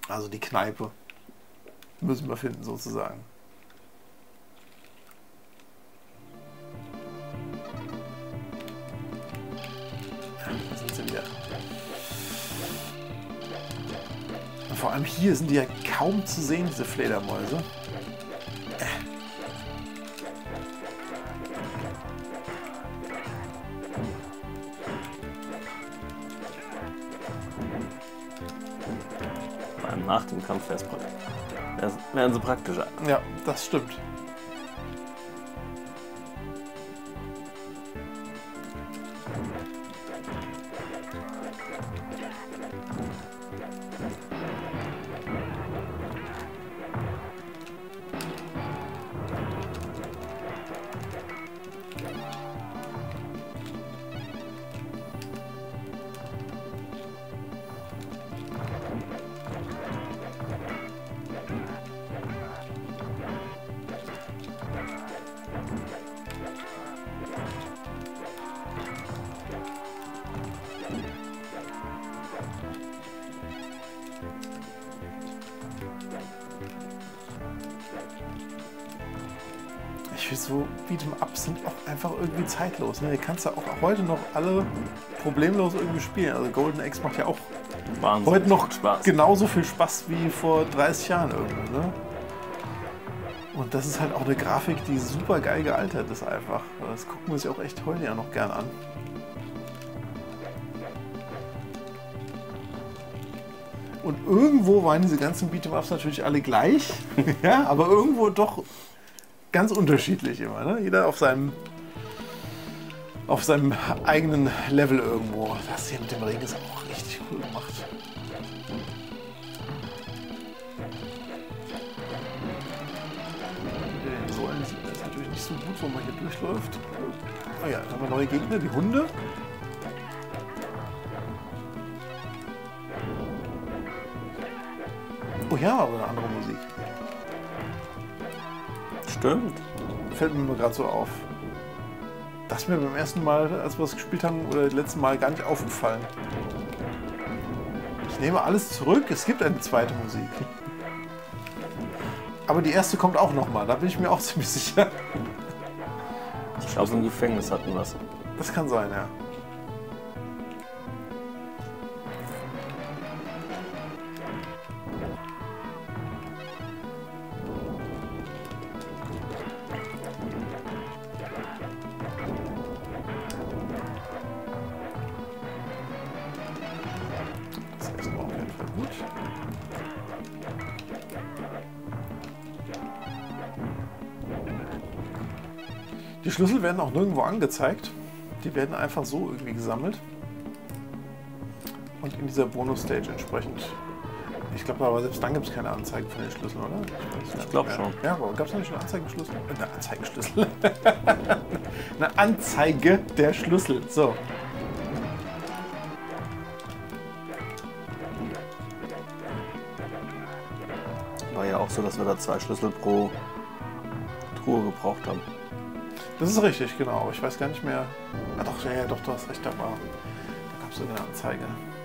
Also die Kneipe müssen wir finden, sozusagen. Ja, da sind sie wieder. Und vor allem hier sind die ja kaum zu sehen, diese Fledermäuse. Nach dem Kampf wären sie praktischer. Ja, das stimmt. Ich finde so Beat'em-Ups sind auch einfach irgendwie zeitlos. Ne? Die kannst du auch heute noch alle problemlos irgendwie spielen. Also Golden Axe macht ja auch Wahnsinn, heute noch Spaß. genauso viel Spaß wie vor 30 Jahren irgendwo. Ne? Und das ist halt auch eine Grafik, die super geil gealtert ist einfach. Das gucken wir sich auch echt heute ja noch gern an. Und irgendwo waren diese ganzen Beat'em-Ups natürlich alle gleich, ja, aber irgendwo doch ganz unterschiedlich immer. Ne? Jeder auf seinem eigenen Level irgendwo. Das hier mit dem Regen ist auch richtig cool gemacht. Den Säulen sieht man jetzt natürlich nicht so gut, wo man hier durchläuft. Oh ja, dann haben wir neue Gegner, die Hunde. Oh ja, aber eine andere Musik. Stimmt. Fällt mir gerade so auf. Das ist mir beim ersten Mal, als wir es gespielt haben, oder das letzte Mal gar nicht aufgefallen. Ich nehme alles zurück, es gibt eine zweite Musik. Aber die erste kommt auch nochmal, da bin ich mir auch ziemlich sicher. Ich glaube, im Gefängnis hatten wir es. Das kann sein, ja. Das ist auf jeden Fall gut. Die Schlüssel werden auch nirgendwo angezeigt. Die werden einfach so irgendwie gesammelt. Und in dieser Bonus-Stage entsprechend. Ich glaube aber selbst dann gibt es keine Anzeigen von den Schlüsseln, oder? Ich glaube schon. Ja, aber gab es nicht einen Anzeigenschlüssel? Eine Anzeigenschlüssel. Eine Anzeige der Schlüssel. So. War ja auch so, dass wir da 2 Schlüssel pro Truhe gebraucht haben. Das ist richtig, genau. Aber ich weiß gar nicht mehr. Ah, doch, ja, doch, du hast recht, da gab es eine Anzeige.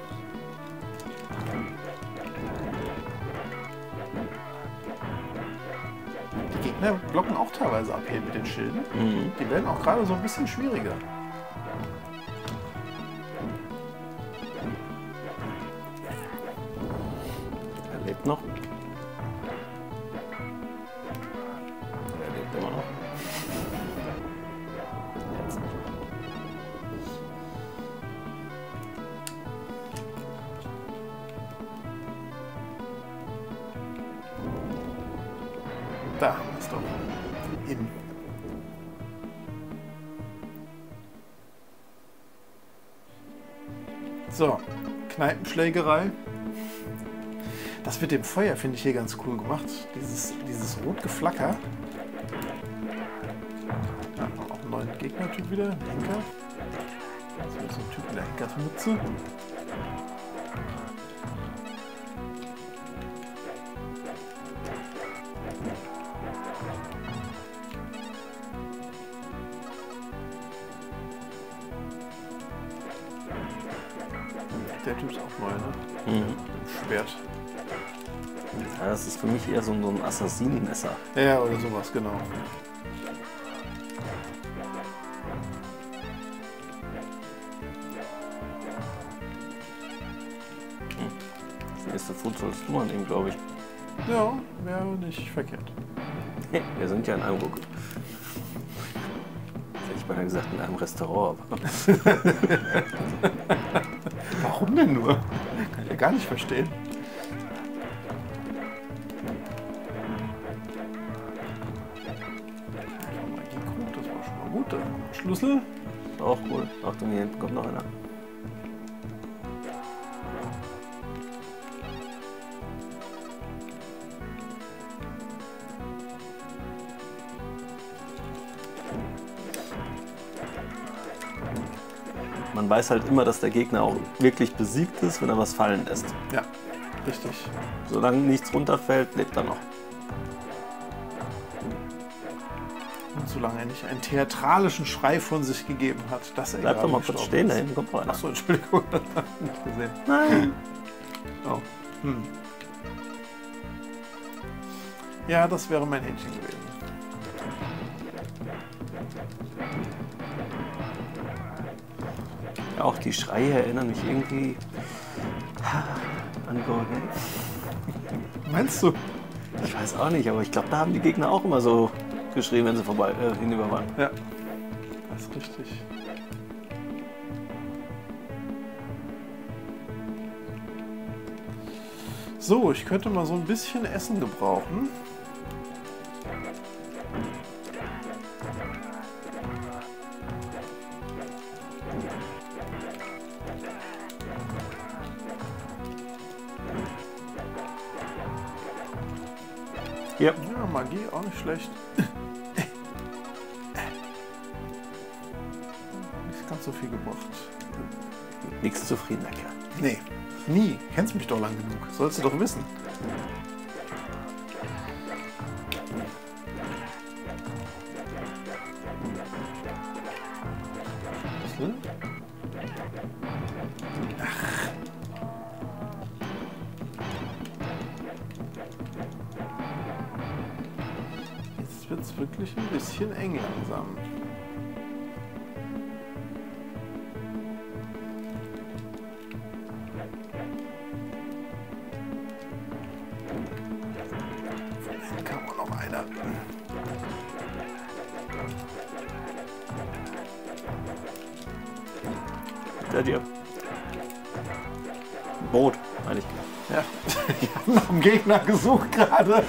Die Gegner blocken auch teilweise ab hier mit den Schilden. Mhm. Die werden auch gerade so ein bisschen schwieriger. Er lebt noch. Er lebt immer noch. Jetzt. Da haben wir es doch. Eben. So, Kneipenschlägerei. Das mit dem Feuer finde ich hier ganz cool gemacht. Dieses Rotgeflacker. Ja, auch einen neuen Gegnertyp wieder, ein Henker. Das ist so ein Typ mit der Henkersmütze. Der Typ ist auch neu, ne? Mhm. Mit dem Schwert. Ja, das ist für mich eher so ein Assassinenmesser. Ja, oder sowas, genau. Das nächste Foto sollst du mal nehmen, glaube ich. Ja, wäre nicht verkehrt. Wir sind ja in einem Ruck. Hätte ich beinahe gesagt, in einem Restaurant. Aber Warum denn nur? Kann ich ja gar nicht verstehen. Magiekrug, das war schon mal gut. Schlüssel. auch cool. Achtung, hier hinten kommt noch einer. Man weiß halt immer, dass der Gegner auch wirklich besiegt ist, wenn er was fallen lässt. Ja, richtig. Solange nichts runterfällt, lebt er noch. Und solange er nicht einen theatralischen Schrei von sich gegeben hat, dass er Bleib gerade doch mal kurz gestorben stehen, da ist. hinten kommt noch einer. Achso, Entschuldigung, das habe ich nicht gesehen. Nein. Oh. Hm. Ja, das wäre mein Händchen gewesen. Auch die Schreie erinnern mich irgendwie an Golden Age. Meinst du? Ich weiß auch nicht, aber ich glaube, da haben die Gegner auch immer so geschrien, wenn sie hinüber waren. Ja, das ist richtig. So, ich könnte mal so ein bisschen Essen gebrauchen. Ja. Ja, Magie auch nicht schlecht. Nicht ganz so viel gebracht. Nichts zufriedener Kerl. Nee, nie. Kennst mich doch lang genug. Sollst du doch wissen. Schlüssel? Jetzt wird es wirklich ein bisschen eng langsam. Von hinten kam auch noch einer. Der dir. Boot, meine ich. Ja, ich habe nach dem Gegner gesucht gerade.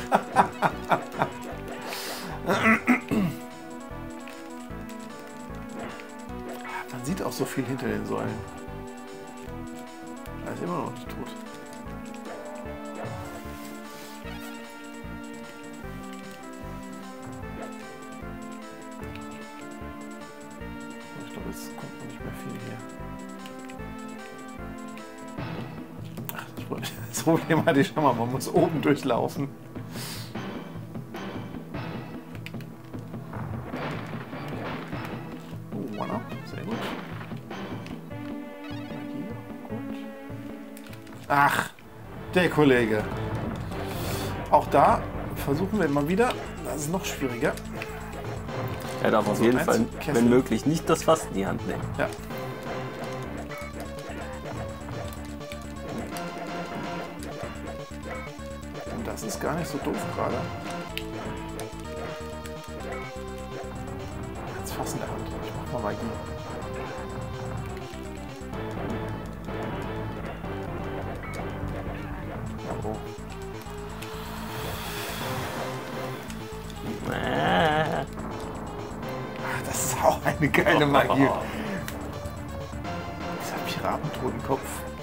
Man sieht auch so viel hinter den Säulen. Er ist immer noch nicht tot. Ich glaube, es kommt noch nicht mehr viel hier. Ach, das Problem hatte ich schon mal, man muss oben durchlaufen. Oh, One-Up, sehr gut. Magie, gut. Ach, der Kollege. Auch da versuchen wir mal wieder. Das ist noch schwieriger. Er darf auf So, jeden eins, Fall, Kessel. wenn möglich, nicht das Fass in die Hand nehmen. Ja. Und das ist gar nicht so doof gerade. Jetzt Fass in der Hand. Ich mach mal Magie. Oh. Ach, das ist auch eine geile Magie. Dieser Piratentotenkopf.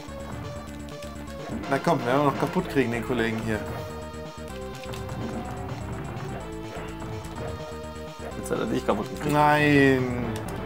Na komm, werden wir noch kaputt kriegen, den Kollegen hier. Jetzt hat er dich kaputt gekriegt. Nein.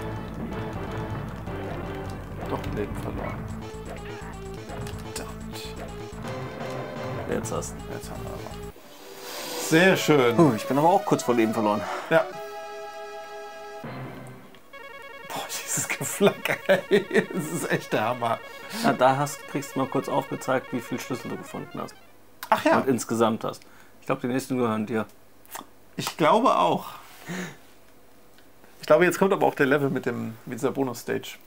Doch ein Leben verloren. Verdammt. Jetzt hast du. Jetzt haben wir aber. Sehr schön. Ich bin aber auch kurz vor Leben verloren. Ja. Boah, dieses Gefühl. Flak, ey. Das ist echt der Hammer. Ja, da kriegst du mal kurz aufgezeigt, wie viele Schlüssel du gefunden hast. Ach ja. Und insgesamt hast. Ich glaube, die nächsten gehören dir. Ich glaube auch. Ich glaube, jetzt kommt aber auch der Level mit dieser Bonus-Stage.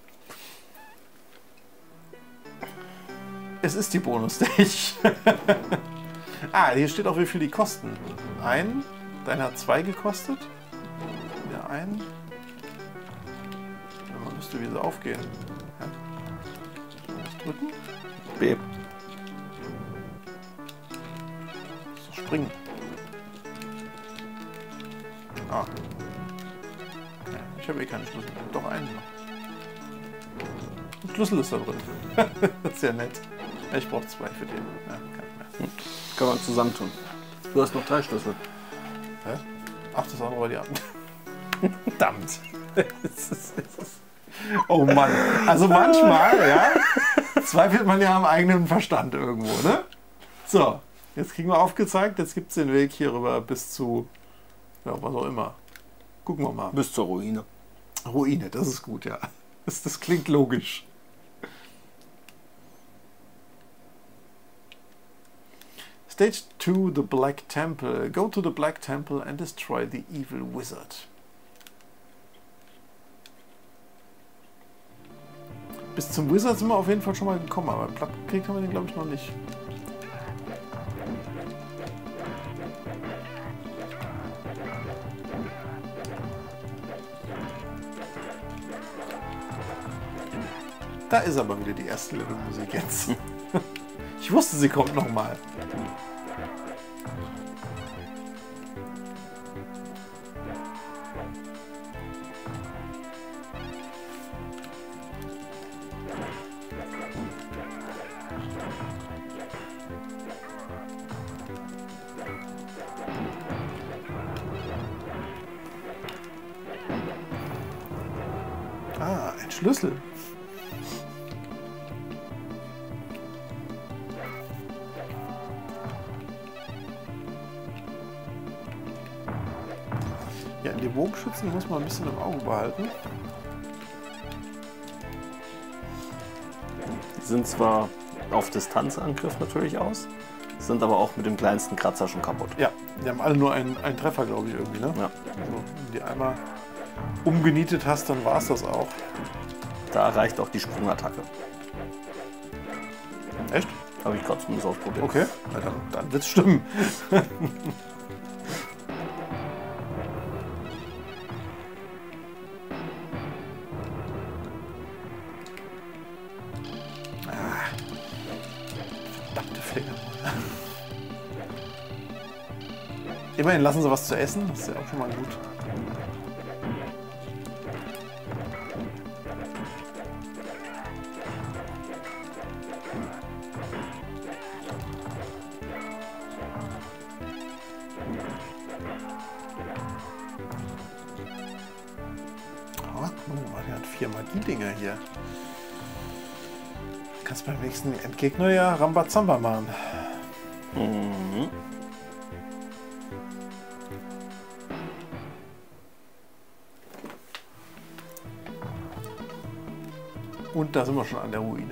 Es ist die Bonus-Stage. Ah, hier steht auch, wie viel die kosten. Deiner hat 2 gekostet. Ja, ein. Dann müsste wie sie aufgehen. Ja. Was drücken? B. So, springen. Ah. Okay. Ich habe eh keine Schlüssel. Doch einen noch. Ein Schlüssel ist da drin. Das ist ja nett. Ich brauche 2 für den. Ja, kein mehr. Kann man zusammentun. Du hast noch 3 Schlüssel. Hä? Ach, das andere war die Abend. Verdammt. Oh Mann. Also manchmal, ja, zweifelt man ja am eigenen Verstand irgendwo, ne? So, jetzt kriegen wir aufgezeigt, jetzt gibt es den Weg hier rüber bis zu, ja, was auch immer. Gucken wir mal. Bis zur Ruine. Ruine, das ist gut, ja. Das klingt logisch. Stage 2, the Black Temple. Go to the Black Temple and destroy the evil wizard. Bis zum Wizard sind wir auf jeden Fall schon mal gekommen, aber platt gekriegt haben wir den, glaube ich, noch nicht. Da ist aber wieder die erste Levelmusik jetzt. Ich wusste, sie kommt nochmal. Ah, ein Schlüssel. Ja, die Bogenschützen muss man ein bisschen im Auge behalten. Die sind zwar auf Distanzangriff natürlich aus, sind aber auch mit dem kleinsten Kratzer schon kaputt. Ja, die haben alle nur einen Treffer, glaube ich, irgendwie, ne? Ja. Also, wenn du die einmal umgenietet hast, dann war es das auch. Da reicht auch die Sprungattacke. Echt? Habe ich gerade zumindest ausprobiert. Okay, na dann wird es stimmen. Verdammte Finger. Immerhin lassen sie was zu essen, das ist ja auch schon mal gut. Oh, guck mal, der hat 4 Magie-Dinger hier. Kannst beim nächsten Endgegner ja Rambazamba machen. Mhm. Und da sind wir schon an der Ruine.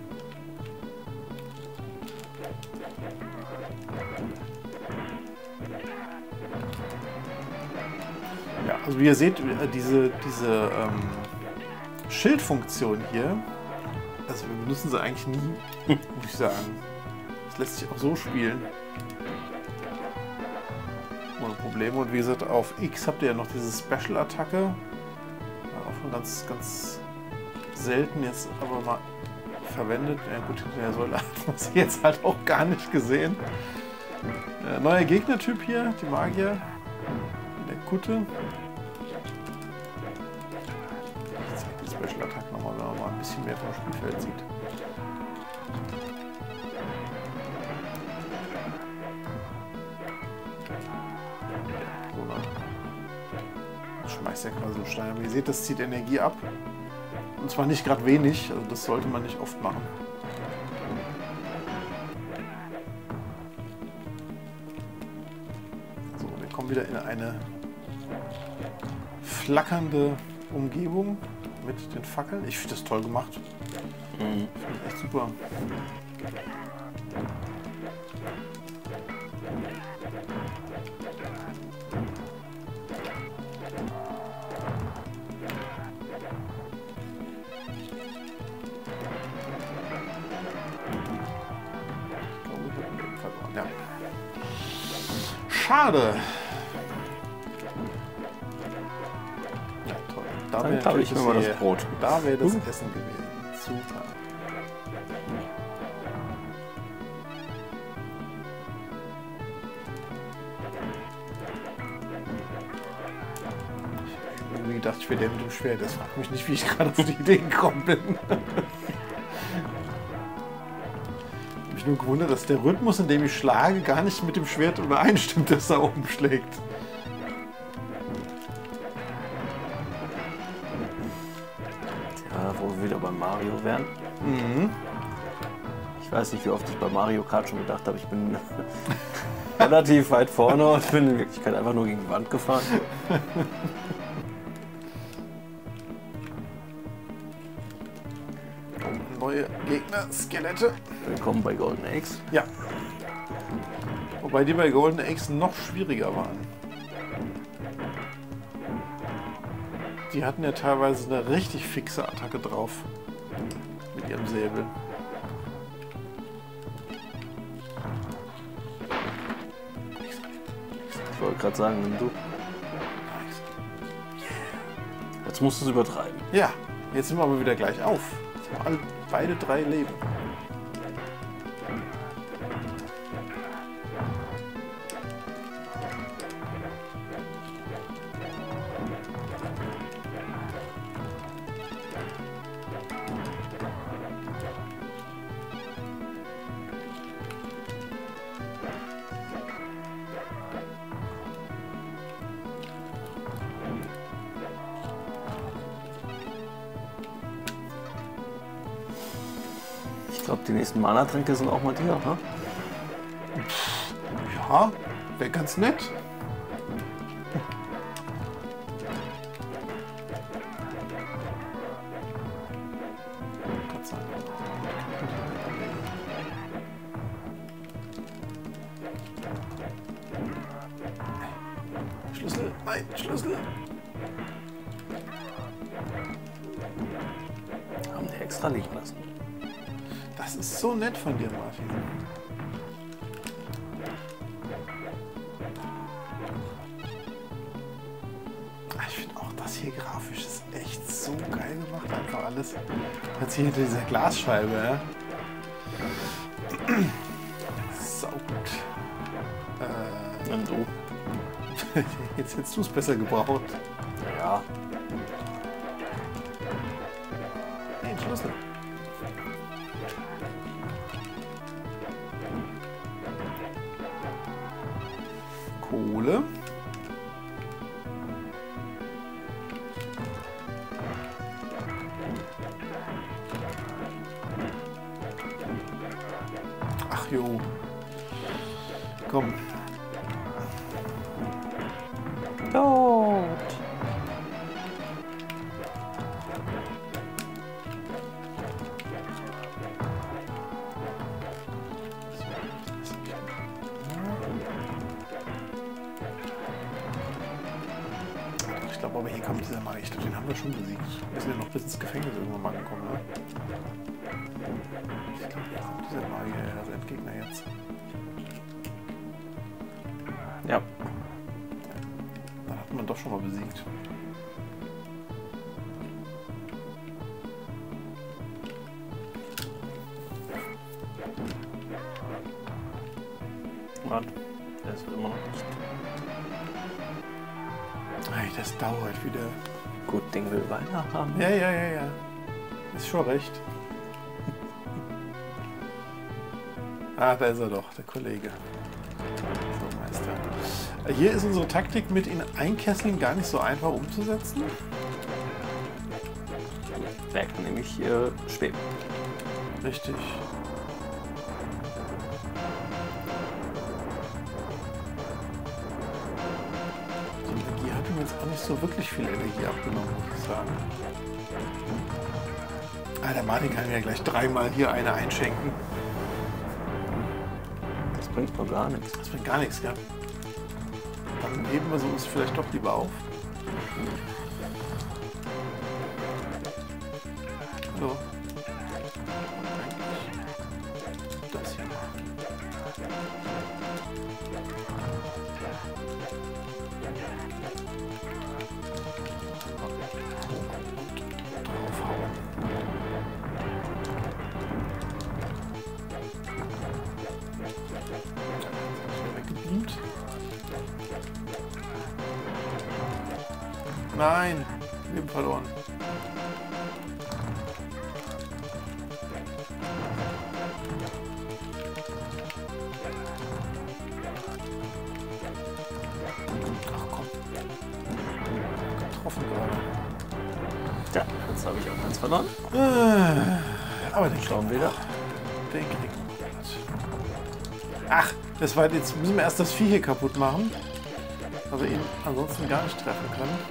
Ja, also wie ihr seht, diese Schildfunktion hier, also wir benutzen sie eigentlich nie, muss ich sagen. Das lässt sich auch so spielen. Ohne Probleme. Und wie gesagt, auf X habt ihr ja noch diese Special-Attacke. Ja, auch schon ganz, ganz selten jetzt aber mal verwendet. Ja gut, hinter der Säule hat man sie jetzt halt auch gar nicht gesehen. Neuer Gegnertyp hier, die Magier. In der Kutte. Ich zeige die Special-Attacke nochmal, wenn man mal ein bisschen mehr vom Spielfeld sieht. Schmeißt ja quasi so Steine. Aber ihr seht, das zieht Energie ab. Und zwar nicht gerade wenig, also das sollte man nicht oft machen. So, wir kommen wieder in eine flackernde Umgebung mit den Fackeln. Ich finde das toll gemacht. Mhm. Finde ich echt super. Ja. Schade. Ja, toll. Dann habe ich mir mal das Brot. Da wäre das Essen gewesen. Super. Ich habe irgendwie gedacht, ich wäre der mit dem Schwert. Das fragt mich nicht, wie ich gerade auf die Idee gekommen bin. Ich habe mich nur gewundert, dass der Rhythmus, in dem ich schlage, gar nicht mit dem Schwert übereinstimmt, das da oben schlägt. Ja, wo wir wieder bei Mario wären. Mhm. Ich weiß nicht, wie oft ich bei Mario Kart schon gedacht habe, ich bin relativ weit vorne und bin in Wirklichkeit einfach nur gegen die Wand gefahren. Neue Gegner, Skelette. Willkommen bei Golden Eggs. Ja. Wobei die bei Golden Eggs noch schwieriger waren. Die hatten ja teilweise eine richtig fixe Attacke drauf. Mit ihrem Säbel. Ich wollte gerade sagen, wenn du. Jetzt musst du es übertreiben. Ja, jetzt sind wir aber wieder gleich auf. Jetzt haben wir beide 3 Leben. Ich glaube, die nächsten Mana-Tränke sind auch mal die, oder? Ja, wäre ganz nett. Schlüssel, nein, Schlüssel. Haben die extra liegen lassen. Das ist so nett von dir, Martin. Ich finde auch das hier grafisch ist echt so geil gemacht, einfach alles. Jetzt hier hinter dieser Glasscheibe, ja. So gut. Und du? Jetzt hättest du es besser gebraucht. Ja. Hey, ein Schlüssel. Kohle. Ach jo. Komm. Tot. Ich glaube, aber hier kommt dieser Magier. Ich glaube, den haben wir schon besiegt. Wir sind ja noch bis ins Gefängnis irgendwann mal gekommen, ne? Ich glaube, hier kommt dieser Magier, also Endgegner jetzt. Ja. Dann hat man doch schon mal besiegt. Warte. Der ist immer noch nicht. Ey, das dauert wieder. Gut Ding will Weihnachten haben. Ja. Ist schon recht. Ah, da ist er doch, der Kollege. So, Meister. Hier ist unsere Taktik mit ihn einkesseln gar nicht so einfach umzusetzen. Der kann nämlich schweben. Richtig. Die Energie hat ihm jetzt auch nicht so wirklich viel Energie abgenommen, muss ich sagen. Ah, der Martin kann ja gleich 3-mal hier eine einschenken. Das bringt doch gar nichts. Das bringt gar nichts, gell? Dann heben wir so uns vielleicht doch lieber auf. Hallo. Das hier machen. Draufhauen. Weggebeamt. Nein, Leben verloren. Ach komm. Getroffen gerade. Ja, jetzt habe ich auch eins verloren. Aber den Schauen wir wieder. Den kriegen wir. Ach, das war jetzt müssen wir erst das Vieh hier kaputt machen, weil wir ihn ansonsten gar nicht treffen können.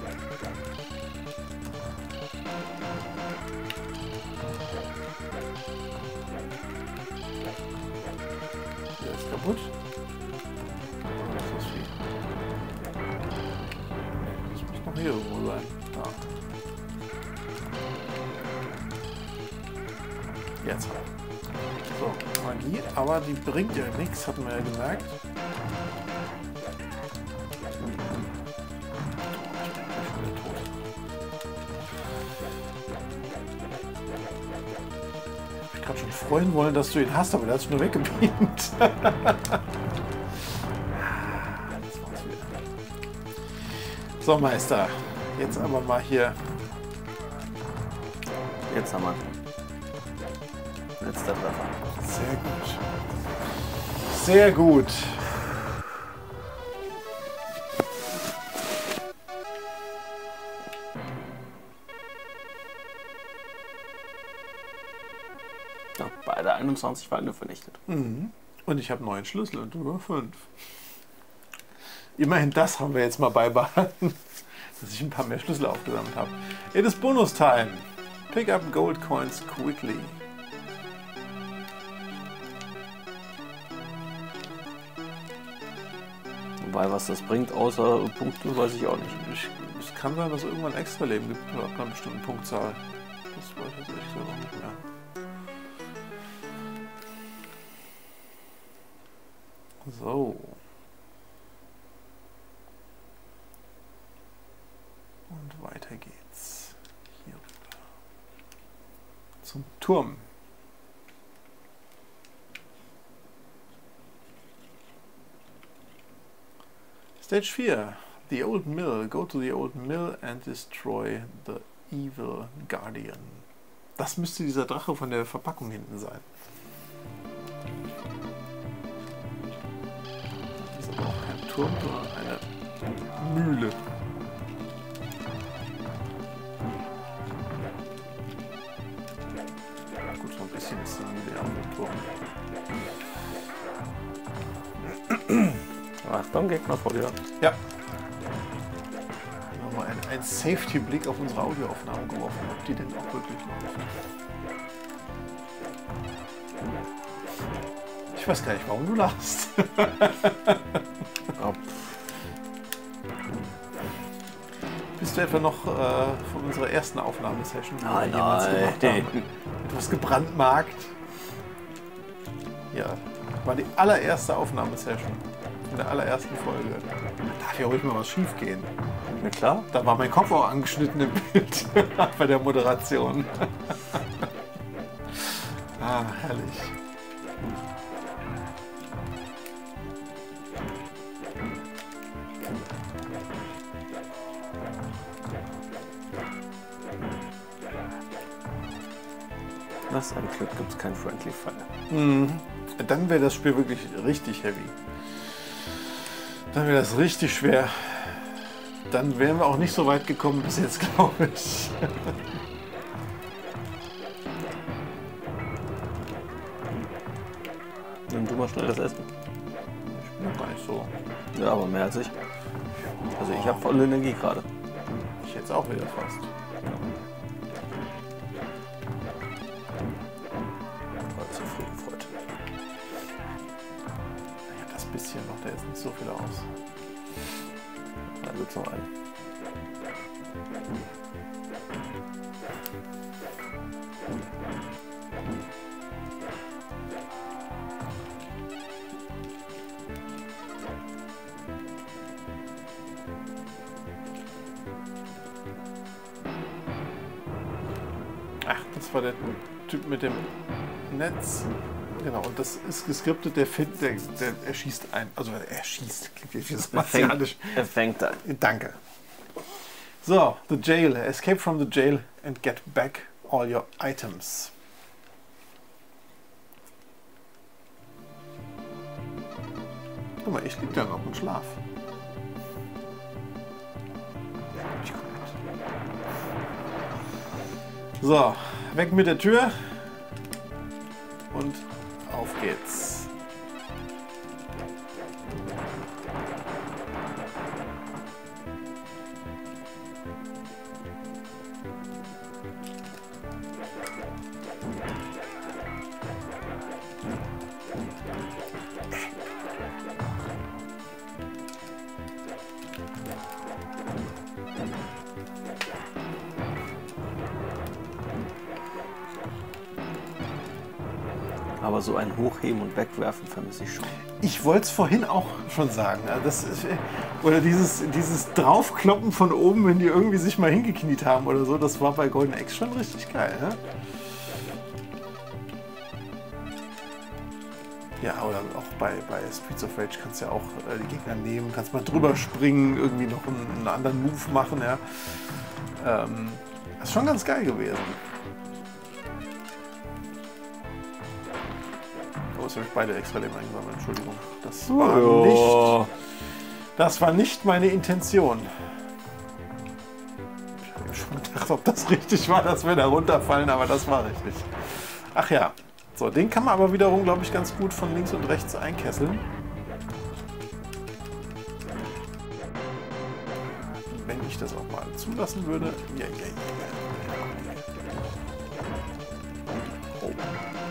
Der ist kaputt. Das ist das Vieh. Das muss noch hier irgendwo sein. Da. Jetzt. So, Magie, aber die bringt ja nichts, hatten wir ja gemerkt. Ich gerade schon freuen wollen, dass du ihn hast, aber der hat sich nur weggebeamt. Das war's wieder. So, Meister, jetzt aber mal hier. Jetzt haben wir. Letzter Treffer. Sehr gut. Sehr gut. Ja, beide 21 Feinde vernichtet. Mhm. Und ich habe 9 Schlüssel und du nur 5. Immerhin das haben wir jetzt mal beibehalten, dass ich ein paar mehr Schlüssel aufgesammelt habe. It is bonus time. Pick up gold coins quickly. Wobei, was das bringt, außer Punkte, weiß ich auch nicht. Es kann sein, dass es irgendwann extra Leben gibt ab einer bestimmten Punktzahl. Das weiß ich jetzt ehrlich gesagt auch nicht mehr. So. Und weiter geht's. Hier rüber. Zum Turm. Stage 4. The Old Mill. Go to the Old Mill and destroy the Evil Guardian. Das müsste dieser Drache von der Verpackung hinten sein. Das ist aber auch kein Turm, sondern eine Mühle. Gut, so ein bisschen ist die Mühle ja auch ein Turm. Achtung, Gegner vor dir. Ja. Nochmal ein Safety-Blick auf unsere Audioaufnahmen geworfen, ob die denn auch wirklich laufen. Ich weiß gar nicht, warum du lachst. Ja. Bist du etwa noch von unserer ersten Aufnahmesession, die wir Nein, jemals gemacht haben, nein. etwas gebrandmarkt? Ja, war die allererste Aufnahmesession in der allerersten Folge. Da darf ja ruhig mal was schief gehen. Ja klar. Da war mein Kopf auch angeschnitten im Bild bei der Moderation. Ah, herrlich. Was ein Glück, gibt es kein Friendly Fire. Mhm. Dann wäre das Spiel wirklich richtig heavy. Dann wäre das richtig schwer. Dann wären wir auch nicht so weit gekommen bis jetzt, glaube ich. Nimm du mal schnell das Essen. Ich Noch gar nicht so. Ja, aber mehr als ich. Also ich habe volle Energie gerade. Ich jetzt auch wieder fast. Zu früh gefreut. Ja, das bisschen macht da jetzt nicht so viel aus. Da wird's noch ein. Ach, das war der Typ mit dem Netz. Genau, und das ist geskriptet, der erschießt ein. Also er schießt, klingt wie so martialisch. Er fängt an. Danke. So, the jail. Escape from the jail and get back all your items. Guck mal, ich liege da noch im Schlaf. So, weg mit der Tür und auf geht's. Aber so ein Hochheben und Wegwerfen vermisse ich schon. Ich wollte es vorhin auch schon sagen. Das ist, oder dieses Draufkloppen von oben, wenn die irgendwie sich mal hingekniet haben oder so, das war bei Golden Axe schon richtig geil. Ne? Ja, oder auch bei Streets of Rage kannst du ja auch die Gegner nehmen, kannst mal drüber springen, irgendwie noch einen anderen Move machen. Ja. Das ist schon ganz geil gewesen. Jetzt habe ich beide extra Leben eingesammelt, Entschuldigung. Das war nicht meine Intention. Ich habe schon gedacht, ob das richtig war, dass wir da runterfallen, aber das war richtig. Ach ja, so, den kann man aber wiederum, glaube ich, ganz gut von links und rechts einkesseln. Wenn ich das auch mal zulassen würde. Ja. Oh.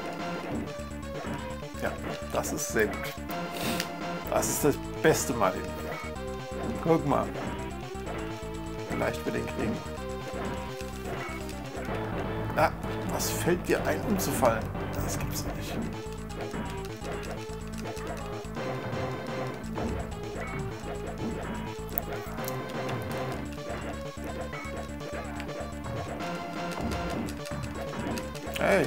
Ja, das ist sehr gut. Das ist das Beste, Martin. Guck mal. Vielleicht wir den kriegen. Na, was fällt dir ein, umzufallen? Das gibt's nicht. Hey.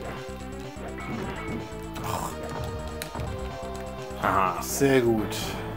Aha. Sehr gut.